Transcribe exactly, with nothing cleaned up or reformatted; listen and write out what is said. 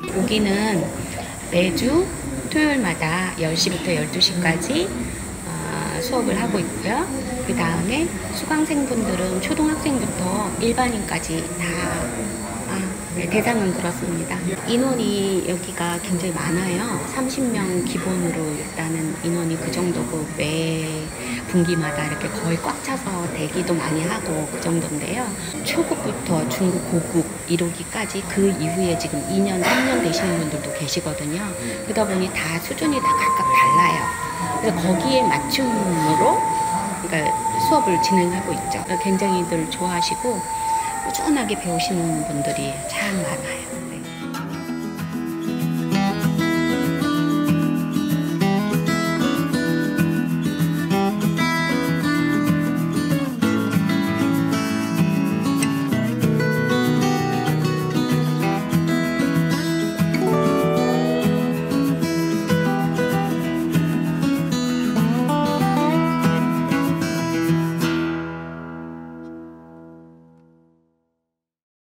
여기는 매주 토요일마다 열 시부터 열두 시까지 어, 수업을 하고 있고요. 그 다음에 수강생분들은 초등학생부터 일반인까지 다 아, 네, 대상은 그렇습니다. 인원이 여기가 굉장히 많아요. 삼십 명 기본으로 일단은 인원이 그 정도고 매 분기마다 이렇게 거의 꽉 차서 대기도 많이 하고 그 정도인데요. 초급부터 중급, 고급 이루기까지 그 이후에 지금 이 년, 삼 년 되시는 분들도 계시거든요. 그러다 보니 다 수준이 다 각각 달라요. 그래서 거기에 맞춤으로 그러니까 수업을 진행하고 있죠. 굉장히들 좋아하시고 꾸준하게 배우시는 분들이 참 많아요.